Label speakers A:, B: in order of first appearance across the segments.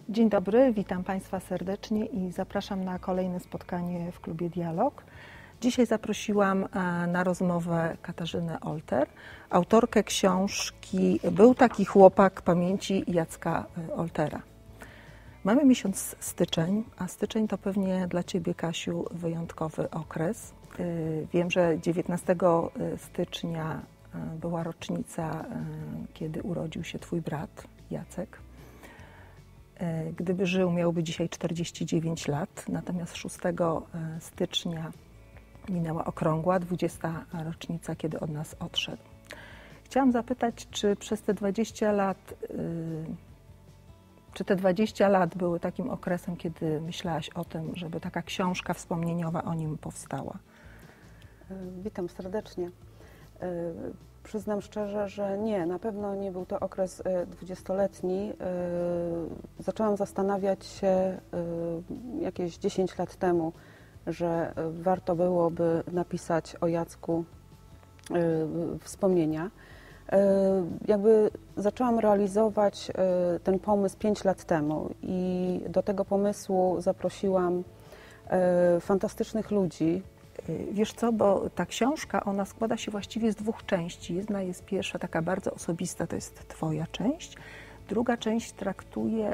A: Dzień dobry, witam Państwa serdecznie i zapraszam na kolejne spotkanie w Klubie Dialog. Dzisiaj zaprosiłam na rozmowę Katarzynę Olter, autorkę książki Był taki chłopak pamięci Jacka Oltera. Mamy miesiąc styczeń, a styczeń to pewnie dla Ciebie, Kasiu, wyjątkowy okres. Wiem, że 19 stycznia była rocznica, kiedy urodził się Twój brat Jacek. Gdyby żył, miałby dzisiaj 49 lat, natomiast 6 stycznia minęła okrągła 20. rocznica, kiedy od nas odszedł. Chciałam zapytać, czy przez te 20 lat, czy te 20 lat były takim okresem, kiedy myślałaś o tym, żeby taka książka wspomnieniowa o nim powstała?
B: Witam serdecznie. Przyznam szczerze, że nie, na pewno nie był to okres 20-letni. Zaczęłam zastanawiać się jakieś 10 lat temu, że warto byłoby napisać o Jacku wspomnienia. Jakby zaczęłam realizować ten pomysł 5 lat temu i do tego pomysłu zaprosiłam fantastycznych ludzi.
A: Wiesz co, bo ta książka, ona składa się właściwie z dwóch części. Jedna jest pierwsza, taka bardzo osobista, to jest Twoja część. Druga część traktuje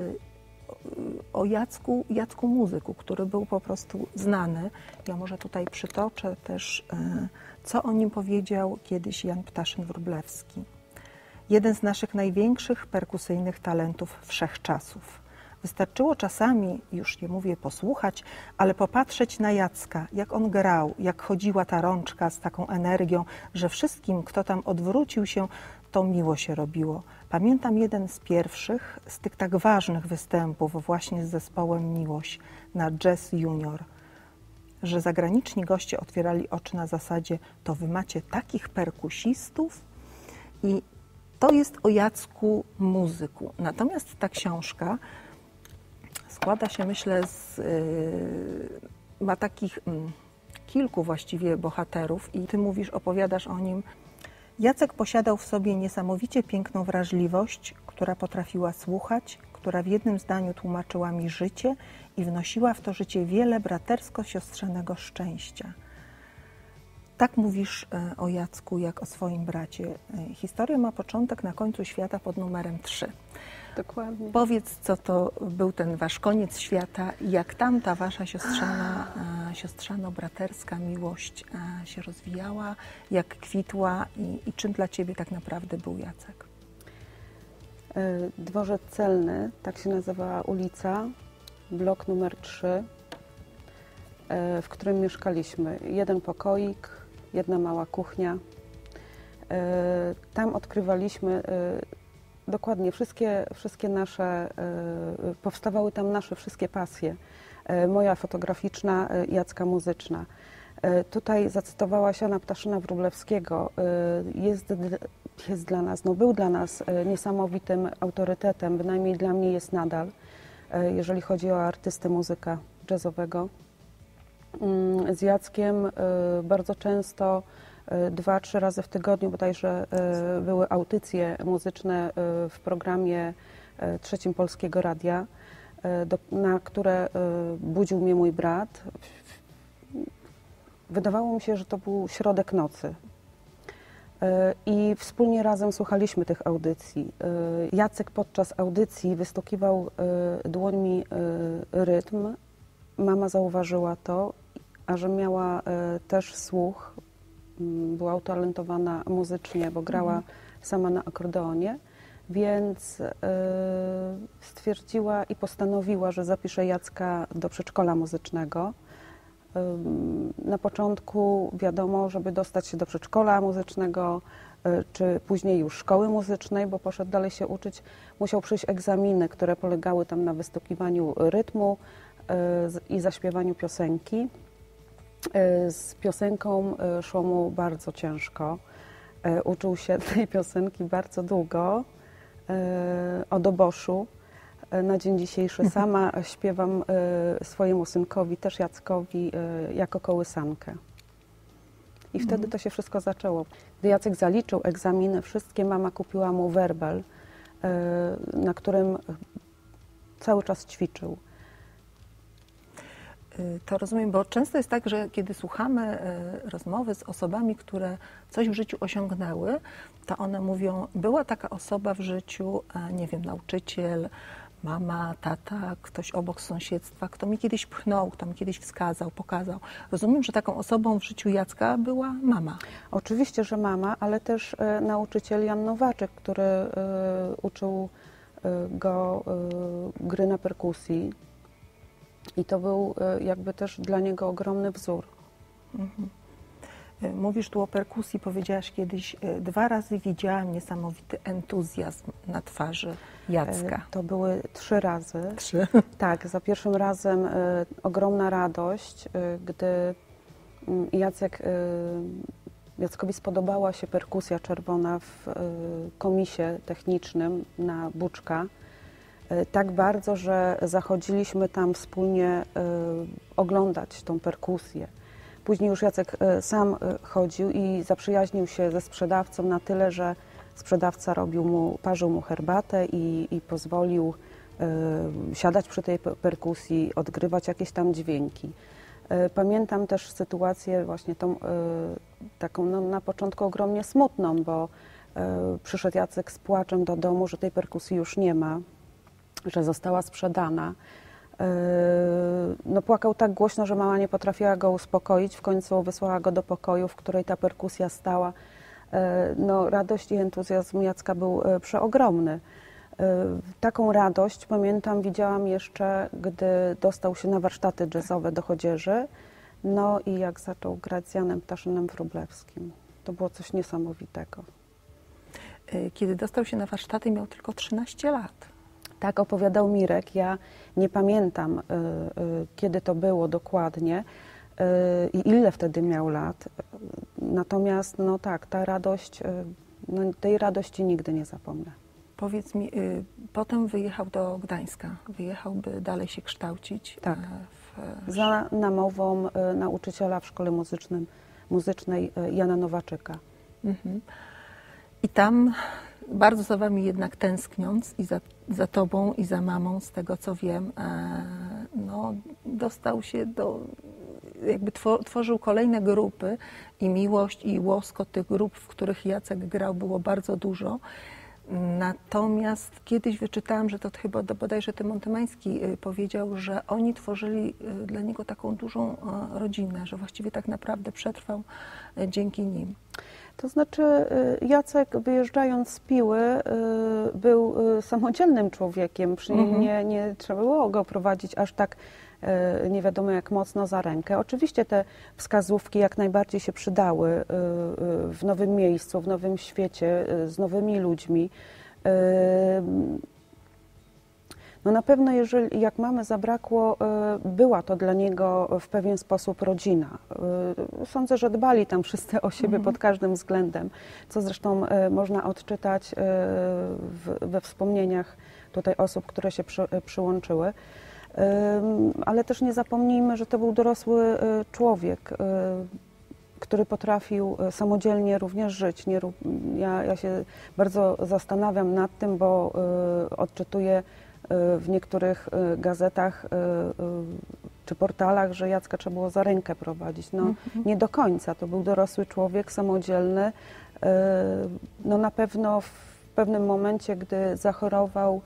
A: o Jacku muzyku, który był po prostu znany. Ja może tutaj przytoczę też, co o nim powiedział kiedyś Jan Ptaszyn-Wróblewski. Jeden z naszych największych perkusyjnych talentów wszechczasów. Wystarczyło czasami, już nie mówię posłuchać, ale popatrzeć na Jacka, jak on grał, jak chodziła ta rączka z taką energią, że wszystkim, kto tam odwrócił się, to miło się robiło. Pamiętam jeden z pierwszych, z tych tak ważnych występów właśnie z zespołem Miłość na Jazz Junior, że zagraniczni goście otwierali oczy na zasadzie, to wy macie takich perkusistów? I to jest o Jacku muzyku. Natomiast ta książka składa się, myślę, ma takich kilku właściwie bohaterów i ty mówisz, opowiadasz o nim. Jacek posiadał w sobie niesamowicie piękną wrażliwość, która potrafiła słuchać, która w jednym zdaniu tłumaczyła mi życie i wnosiła w to życie wiele bratersko-siostrzanego szczęścia. Tak mówisz o Jacku, jak o swoim bracie. Historia ma początek na końcu świata pod numerem 3.
B: Dokładnie.
A: Powiedz, co to był ten wasz koniec świata i jak tam ta wasza siostrzano-braterska miłość się rozwijała, jak kwitła i czym dla ciebie tak naprawdę był Jacek?
B: Dworzec Celny, tak się nazywała ulica, blok numer 3, w którym mieszkaliśmy. Jeden pokoik, jedna mała kuchnia. Tam odkrywaliśmy dokładnie wszystkie nasze, powstawały tam nasze wszystkie pasje. Moja fotograficzna, Jacka muzyczna. Tutaj zacytowałaś Jana Ptaszyna-Wróblewskiego. Jest dla nas, był dla nas niesamowitym autorytetem, bynajmniej dla mnie jest nadal, jeżeli chodzi o artystę muzyka jazzowego. Z Jackiem bardzo często 2-3 razy w tygodniu bodajże były audycje muzyczne w programie trzecim Polskiego Radia, na które budził mnie mój brat. Wydawało mi się, że to był środek nocy. I wspólnie razem słuchaliśmy tych audycji. Jacek podczas audycji wystukiwał dłońmi rytm. Mama zauważyła to, a że miała też słuch, była utalentowana muzycznie, bo grała sama na akordeonie, więc stwierdziła i postanowiła, że zapisze Jacka do przedszkola muzycznego. Na początku wiadomo, żeby dostać się do przedszkola muzycznego, czy później już szkoły muzycznej, bo poszedł dalej się uczyć, musiał przejść egzaminy, które polegały tam na wystukiwaniu rytmu i zaśpiewaniu piosenki. Z piosenką szło mu bardzo ciężko. Uczył się tej piosenki bardzo długo, o doboszu. Na dzień dzisiejszy sama śpiewam swojemu synkowi, też Jackowi, jako kołysankę. I wtedy to się wszystko zaczęło. Gdy Jacek zaliczył egzaminy wszystkie, mama kupiła mu werbel, na którym cały czas ćwiczył.
A: To rozumiem, bo często jest tak, że kiedy słuchamy rozmowy z osobami, które coś w życiu osiągnęły, to one mówią, była taka osoba w życiu, nie wiem, nauczyciel, mama, tata, ktoś obok z sąsiedztwa, kto mi kiedyś pchnął, kto mi kiedyś wskazał, pokazał. Rozumiem, że taką osobą w życiu Jacka była mama.
B: Oczywiście, że mama, ale też nauczyciel Jan Nowaczek, który uczył go gry na perkusji. I to był jakby też dla niego ogromny wzór.
A: Mhm. Mówisz tu o perkusji, powiedziałaś kiedyś, 2 razy widziałam niesamowity entuzjazm na twarzy Jacka.
B: To były 3 razy.
A: 3?
B: Tak, za pierwszym razem ogromna radość, gdy Jackowi spodobała się perkusja czerwona w komisie technicznym na Buczka. Tak bardzo, że zachodziliśmy tam wspólnie oglądać tą perkusję. Później już Jacek sam chodził i zaprzyjaźnił się ze sprzedawcą na tyle, że sprzedawca parzył mu herbatę i pozwolił siadać przy tej perkusji, odgrywać jakieś tam dźwięki. Pamiętam też sytuację właśnie tą taką no, na początku ogromnie smutną, bo przyszedł Jacek z płaczem do domu, że tej perkusji już nie ma, że została sprzedana. No, płakał tak głośno, że mama nie potrafiła go uspokoić. W końcu wysłała go do pokoju, w której ta perkusja stała. No, radość i entuzjazm Jacka był przeogromny. Taką radość, pamiętam, widziałam jeszcze, gdy dostał się na warsztaty jazzowe do Chodzieży. No i jak zaczął grać z Janem Ptaszynem Wróblewskim. To było coś niesamowitego.
A: Kiedy dostał się na warsztaty, miał tylko 13 lat.
B: Tak opowiadał Mirek. Ja nie pamiętam, kiedy to było dokładnie i ile wtedy miał lat. Natomiast no tak, ta radość, no, tej radości nigdy nie zapomnę.
A: Powiedz mi, potem wyjechał do Gdańska. Wyjechał, by dalej się kształcić.
B: Tak. Za namową nauczyciela w szkole muzycznej Jana Nowaczyka.
A: Mhm. I tam, bardzo za wami jednak tęskniąc i za tobą i za mamą, z tego co wiem, no, dostał się jakby tworzył kolejne grupy i miłość i łoskot tych grup, w których Jacek grał, było bardzo dużo. Natomiast kiedyś wyczytałam, że to chyba bodajże ty Montymański powiedział, że oni tworzyli dla niego taką dużą rodzinę, że właściwie tak naprawdę przetrwał dzięki nim.
B: To znaczy Jacek, wyjeżdżając z Piły, był samodzielnym człowiekiem. Przy nim nie trzeba było go prowadzić aż tak nie wiadomo jak mocno za rękę. Oczywiście te wskazówki jak najbardziej się przydały w nowym miejscu, w nowym świecie, z nowymi ludźmi. No na pewno, jak mamy zabrakło, była to dla niego w pewien sposób rodzina. Sądzę, że dbali tam wszyscy o siebie pod każdym względem, co zresztą można odczytać we wspomnieniach tutaj osób, które się przyłączyły. Ale też nie zapomnijmy, że to był dorosły człowiek, który potrafił samodzielnie również żyć. Ja się bardzo zastanawiam nad tym, bo odczytuję w niektórych gazetach czy portalach, że Jacka trzeba było za rękę prowadzić. No, nie do końca. To był dorosły człowiek, samodzielny. No, na pewno w pewnym momencie, gdy zachorował,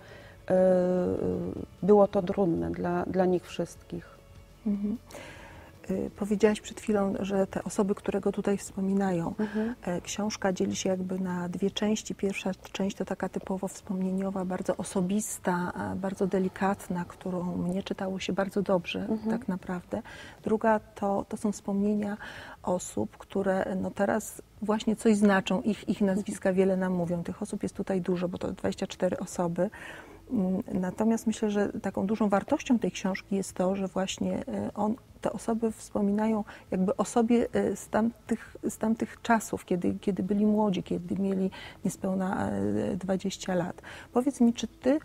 B: było to trudne dla nich wszystkich.
A: Powiedziałaś przed chwilą, że te osoby, które go tutaj wspominają, książka dzieli się jakby na 2 części. Pierwsza część to taka typowo wspomnieniowa, bardzo osobista, bardzo delikatna, którą mnie czytało się bardzo dobrze tak naprawdę. Druga to są wspomnienia osób, które no teraz właśnie coś znaczą, ich nazwiska wiele nam mówią. Tych osób jest tutaj dużo, bo to 24 osoby. Natomiast myślę, że taką dużą wartością tej książki jest to, że właśnie te osoby wspominają jakby o sobie z tamtych czasów, kiedy byli młodzi, kiedy mieli niespełna 20 lat. Powiedz mi, czy ty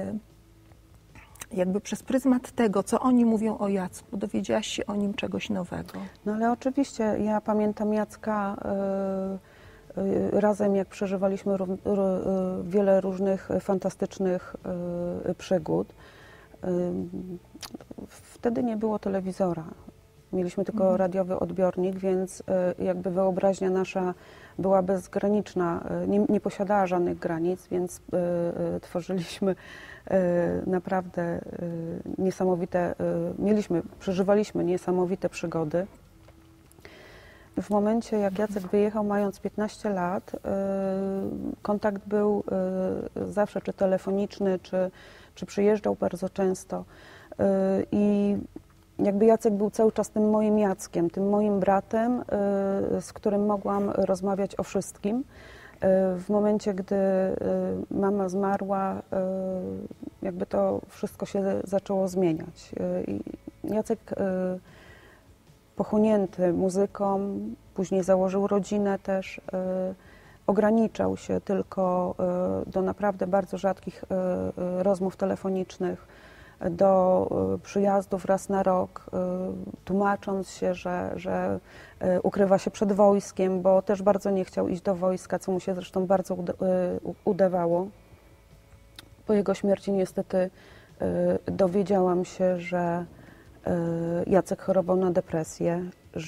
A: jakby przez pryzmat tego, co oni mówią o Jacku, dowiedziałaś się o nim czegoś nowego?
B: No ale oczywiście, ja pamiętam Jacka razem, jak przeżywaliśmy wiele różnych fantastycznych przygód. Wtedy nie było telewizora. Mieliśmy tylko radiowy odbiornik, więc jakby wyobraźnia nasza była bezgraniczna, nie posiadała żadnych granic, więc tworzyliśmy naprawdę niesamowite, przeżywaliśmy niesamowite przygody. W momencie, jak Jacek wyjechał, mając 15 lat, kontakt był zawsze czy telefoniczny, czy przyjeżdżał bardzo często. I jakby Jacek był cały czas tym moim Jackiem, tym moim bratem, z którym mogłam rozmawiać o wszystkim. W momencie, gdy mama zmarła, jakby to wszystko się zaczęło zmieniać. I Jacek, pochłonięty muzyką, później założył rodzinę też, ograniczał się tylko do naprawdę bardzo rzadkich rozmów telefonicznych, do przyjazdów raz na rok, tłumacząc się, że ukrywa się przed wojskiem, bo też bardzo nie chciał iść do wojska, co mu się zresztą bardzo udawało. Po jego śmierci niestety dowiedziałam się, że Jacek chorował na depresję,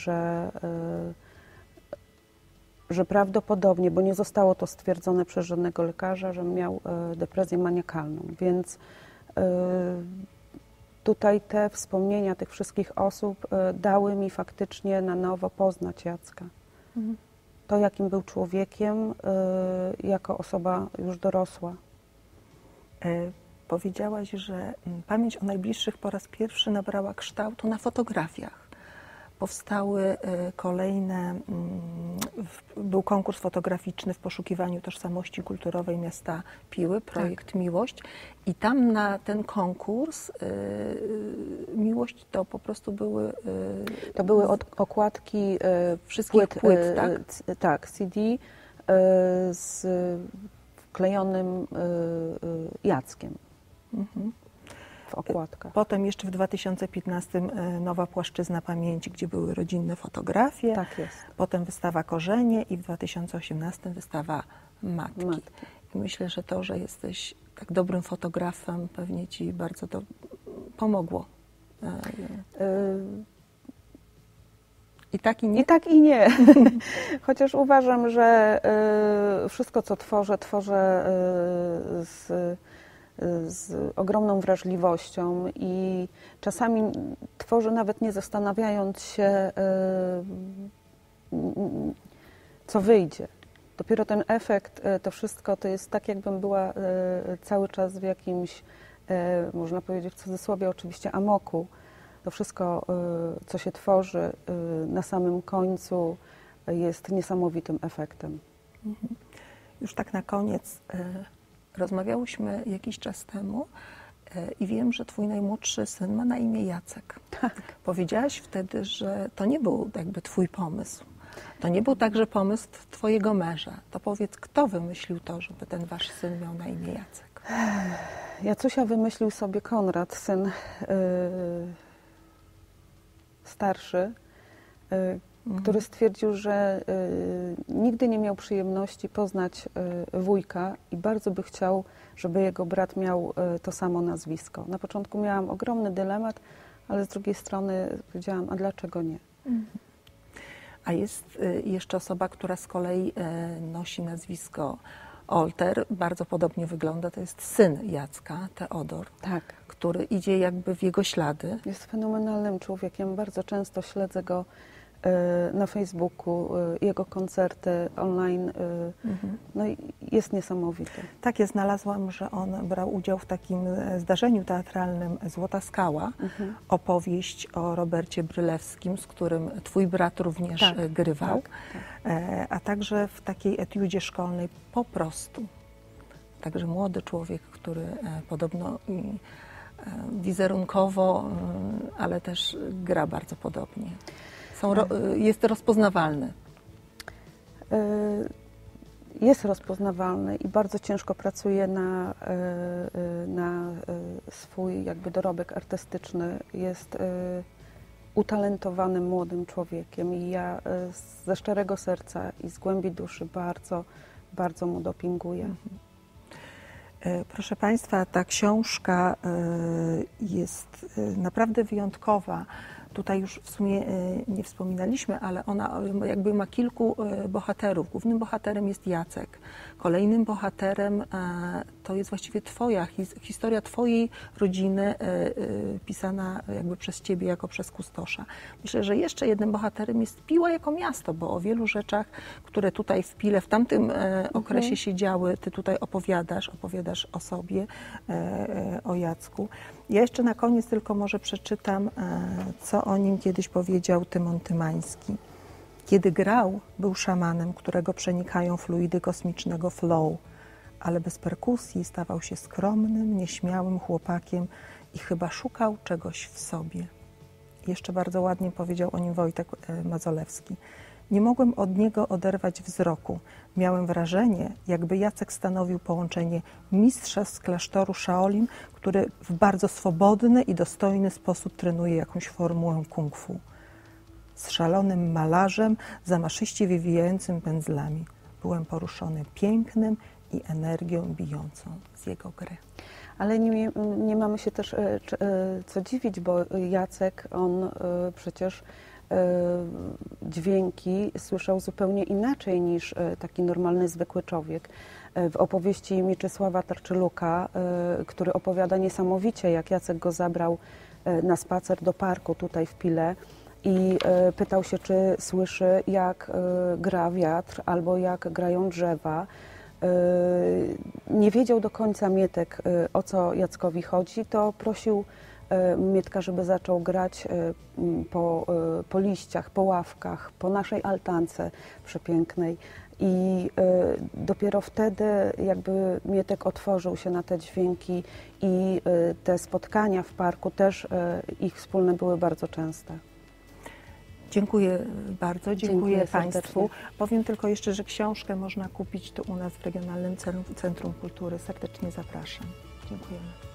B: że prawdopodobnie, bo nie zostało to stwierdzone przez żadnego lekarza, że miał depresję maniakalną, więc tutaj te wspomnienia tych wszystkich osób dały mi faktycznie na nowo poznać Jacka. To, jakim był człowiekiem, jako osoba już dorosła.
A: Powiedziałaś, że pamięć o najbliższych po raz pierwszy nabrała kształtu na fotografiach. Powstały kolejne, był konkurs fotograficzny w poszukiwaniu tożsamości kulturowej miasta Piły, projekt Miłość. I tam na ten konkurs Miłość to po prostu były...
B: To były okładki
A: wszystkich płyt, tak?
B: Tak, CD z wklejonym Jackiem. W okładkach.
A: Potem jeszcze w 2015 nowa płaszczyzna pamięci, gdzie były rodzinne fotografie.
B: Tak jest.
A: Potem wystawa Korzenie i w 2018 wystawa Matki. I myślę, że to, że jesteś tak dobrym fotografem, pewnie Ci bardzo to pomogło. I tak i nie?
B: I tak i nie. Chociaż uważam, że wszystko, co tworzę z ogromną wrażliwością i czasami tworzę nawet nie zastanawiając się, co wyjdzie. Dopiero ten efekt, to wszystko to jest tak, jakbym była cały czas w jakimś, można powiedzieć w cudzysłowie oczywiście, amoku. To wszystko, co się tworzy na samym końcu, jest niesamowitym efektem.
A: Już tak na koniec, rozmawiałyśmy jakiś czas temu i wiem, że twój najmłodszy syn ma na imię Jacek.
B: Tak.
A: Powiedziałaś wtedy, że to nie był jakby twój pomysł. To nie był także pomysł twojego męża. To powiedz, kto wymyślił to, żeby ten wasz syn miał na imię Jacek?
B: Jacusia wymyślił sobie Konrad, syn starszy, który stwierdził, że nigdy nie miał przyjemności poznać wujka i bardzo by chciał, żeby jego brat miał to samo nazwisko. Na początku miałam ogromny dylemat, ale z drugiej strony powiedziałam, a dlaczego nie?
A: A jest jeszcze osoba, która z kolei nosi nazwisko Olter, bardzo podobnie wygląda, to jest syn Jacka, Teodor,
B: Tak.
A: który idzie jakby w jego ślady.
B: Jest fenomenalnym człowiekiem, bardzo często śledzę go na Facebooku, jego koncerty online, no i jest niesamowity.
A: Tak, ja znalazłam, że on brał udział w takim zdarzeniu teatralnym Złota Skała, opowieść o Robercie Brylewskim, z którym twój brat również grywał, a także w takiej etiudzie szkolnej Po prostu. Także młody człowiek, który podobno wizerunkowo, ale też gra bardzo podobnie. Jest rozpoznawalny.
B: Jest rozpoznawalny i bardzo ciężko pracuje na swój jakby dorobek artystyczny. Jest utalentowanym młodym człowiekiem i ja ze szczerego serca i z głębi duszy bardzo, bardzo mu dopinguję.
A: Proszę Państwa, ta książka jest naprawdę wyjątkowa. Tutaj już w sumie nie wspominaliśmy, ale ona jakby ma kilku bohaterów. Głównym bohaterem jest Jacek. Kolejnym bohaterem to jest właściwie twoja historia twojej rodziny, pisana jakby przez ciebie jako przez kustosza. Myślę, że jeszcze jednym bohaterem jest Piła jako miasto, bo o wielu rzeczach, które tutaj w Pile w tamtym okresie się działy, ty tutaj opowiadasz o sobie, o Jacku. Ja jeszcze na koniec tylko może przeczytam, co o nim kiedyś powiedział Tymon Tymański. Kiedy grał, był szamanem, którego przenikają fluidy kosmicznego flow, ale bez perkusji stawał się skromnym, nieśmiałym chłopakiem i chyba szukał czegoś w sobie. Jeszcze bardzo ładnie powiedział o nim Wojtek Mazolewski. Nie mogłem od niego oderwać wzroku. Miałem wrażenie, jakby Jacek stanowił połączenie mistrza z klasztoru Shaolin, który w bardzo swobodny i dostojny sposób trenuje jakąś formułę kung fu. Z szalonym malarzem, zamaszyście wywijającym pędzlami. Byłem poruszony pięknem i energią bijącą z jego gry.
B: Ale nie mamy się też co dziwić, bo Jacek, on przecież dźwięki słyszał zupełnie inaczej niż taki normalny, zwykły człowiek. W opowieści Mieczysława Tarczyluka, który opowiada niesamowicie, jak Jacek go zabrał na spacer do parku tutaj w Pile i pytał się, czy słyszy, jak gra wiatr albo jak grają drzewa. Nie wiedział do końca Mietek, o co Jackowi chodzi, to prosił Mietka, żeby zaczął grać po liściach, po ławkach, po naszej altance przepięknej. I dopiero wtedy jakby Mietek otworzył się na te dźwięki i te spotkania w parku też ich wspólne były bardzo częste.
A: Dziękuję bardzo, dziękuję Państwu.
B: Serdecznie.
A: Powiem tylko jeszcze, że książkę można kupić tu u nas w Regionalnym Centrum Kultury. Serdecznie zapraszam. Dziękujemy.